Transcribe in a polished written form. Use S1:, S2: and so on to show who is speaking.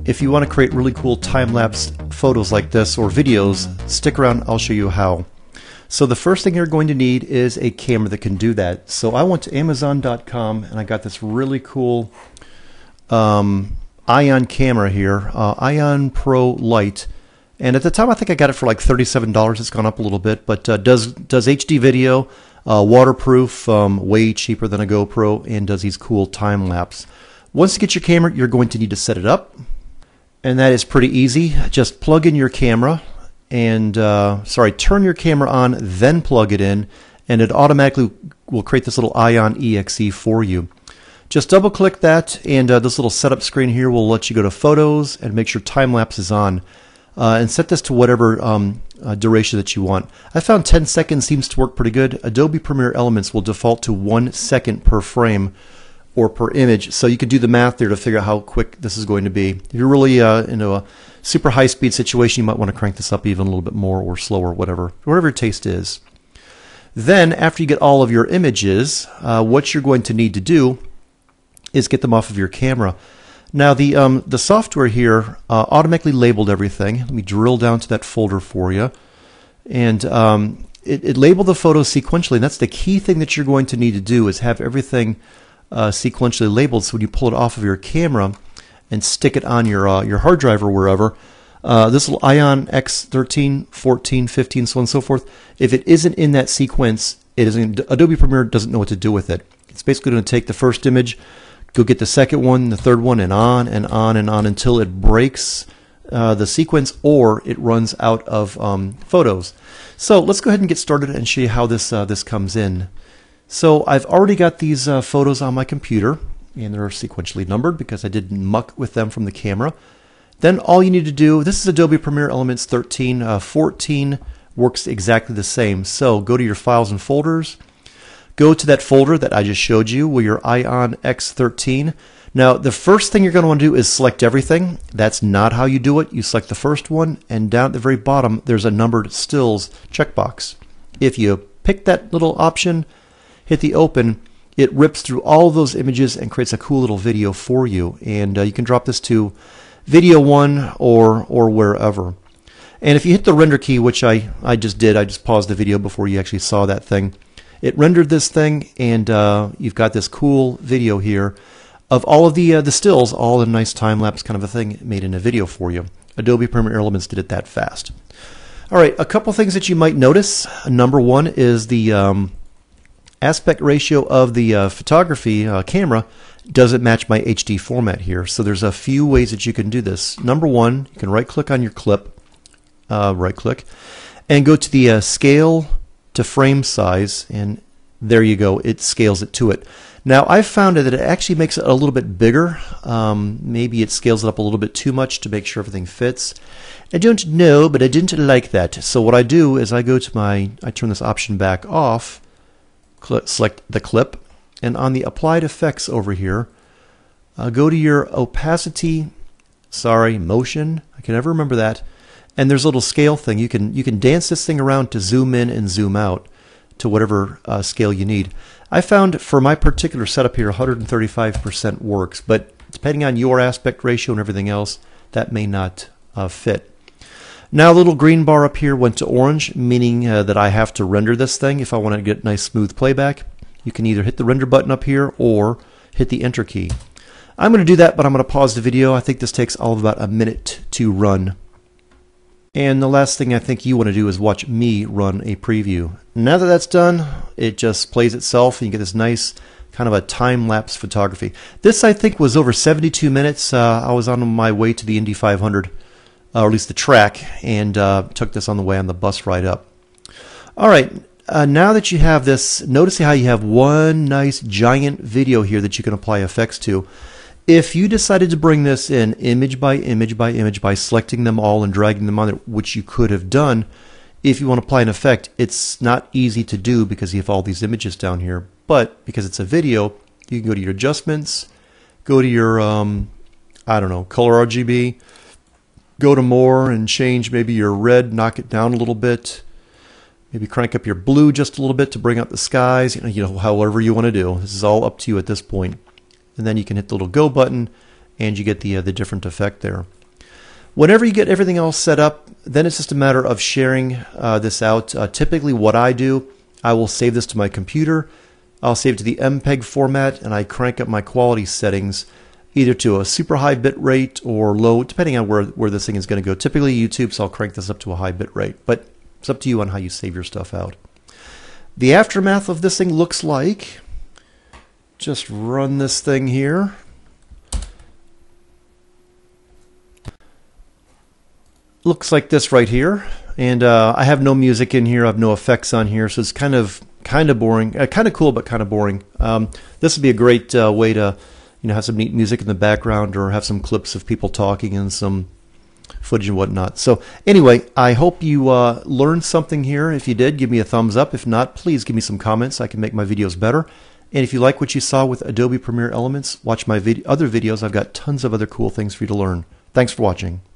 S1: If you want to create really cool time-lapse photos like this or videos, stick around, I'll show you how. So the first thing you're going to need is a camera that can do that. So I went to Amazon.com and I got this really cool Ion camera here, Ion Pro Lite. And at the time I think I got it for like $37. It's gone up a little bit, but does HD video, waterproof, way cheaper than a GoPro, and does these cool time lapse. Once you get your camera, you're going to need to set it up, and that is pretty easy. Just plug in your camera and turn your camera on, then plug it in, and it automatically will create this little Ion exe for you. Just double click that, and this little setup screen here will let you go to photos and make sure time lapse is on. And set this to whatever duration that you want. I found 10 seconds seems to work pretty good. Adobe Premiere Elements will default to 1 second per frame or per image, so you can do the math there to figure out how quick this is going to be. If you're really in a super high-speed situation, you might want to crank this up even a little bit more or slower, whatever your taste is. Then, after you get all of your images, what you're going to need to do is get them off of your camera. Now the software here automatically labeled everything. Let me drill down to that folder for you. And it labeled the photos sequentially, and that's the key thing that you're going to need to do is have everything sequentially labeled, so when you pull it off of your camera and stick it on your hard drive or wherever, this little Ion X13, 14, 15, so on and so forth, if it isn't in that sequence, Adobe Premiere doesn't know what to do with it. It's basically going to take the first image, go get the second one, the third one, and on and on and on until it breaks the sequence or it runs out of photos. So let's go ahead and get started and show you how this comes in. So I've already got these photos on my computer, and they're sequentially numbered because I didn't muck with them from the camera. Then all you need to do, this is Adobe Premiere Elements 13, 14 works exactly the same. So go to your files and folders. Go to that folder that I just showed you with your Ion X13. Now, the first thing you're going to want to do is select everything. That's not how you do it. You select the first one, and down at the very bottom, there's a numbered stills checkbox. If you pick that little option, hit the open, it rips through all of those images and creates a cool little video for you. And you can drop this to Video One or wherever. And if you hit the render key, which I just did, I just paused the video before you actually saw that thing. It rendered this thing, and you've got this cool video here of all of the stills, all in a nice time-lapse kind of a thing made in a video for you. Adobe Premiere Elements did it that fast. All right, a couple things that you might notice. Number one is the aspect ratio of the photography camera doesn't match my HD format here. So there's a few ways that you can do this. Number one, you can right-click on your clip, right-click, and go to the scale to frame size, and there you go, it scales it to it. Now I've found that it actually makes it a little bit bigger. Maybe it scales it up a little bit too much to make sure everything fits. I don't know, but I didn't like that. So what I do is I turn this option back off, select the clip, and on the applied effects over here, go to your opacity, motion, I can never remember that. And there's a little scale thing. You can dance this thing around to zoom in and zoom out to whatever scale you need. I found for my particular setup here 135% works, but depending on your aspect ratio and everything else, that may not fit. Now the little green bar up here went to orange, meaning that I have to render this thing if I want to get nice smooth playback. You can either hit the render button up here or hit the enter key. I'm going to do that, but I'm going to pause the video. I think this takes all of about a minute to run. And the last thing I think you want to do is watch me run a preview. Now that that's done, it just plays itself and you get this nice kind of a time-lapse photography. This I think was over 72 minutes. I was on my way to the Indy 500, or at least the track, and took this on the way on the bus ride up. All right, now that you have this, notice how you have one nice giant video here that you can apply effects to. If you decided to bring this in image by image by image by selecting them all and dragging them on there, which you could have done, if you want to apply an effect, it's not easy to do because you have all these images down here. But because it's a video, you can go to your adjustments, go to your, I don't know, color RGB, go to more and change maybe your red, knock it down a little bit, maybe crank up your blue just a little bit to bring out the skies, you know, however you want to do. This is all up to you at this point. And then you can hit the little go button and you get the different effect there. Whenever you get everything else set up, then it's just a matter of sharing this out. Typically what I do, I will save this to my computer. I'll save it to the MPEG format, and I crank up my quality settings either to a super high bit rate or low, depending on where this thing is going to go. Typically YouTube, so I'll crank this up to a high bit rate, but it's up to you on how you save your stuff out. The aftermath of this thing looks like, just run this thing here. Looks like this right here, and I have no music in here. I have no effects on here, so it's kind of boring, kind of cool, but kind of boring. This would be a great way to, have some neat music in the background, or have some clips of people talking and some footage and whatnot. So anyway, I hope you learned something here. If you did, give me a thumbs up. If not, please give me some comments. I can make my videos better. And if you like what you saw with Adobe Premiere Elements, watch my other videos. I've got tons of other cool things for you to learn. Thanks for watching.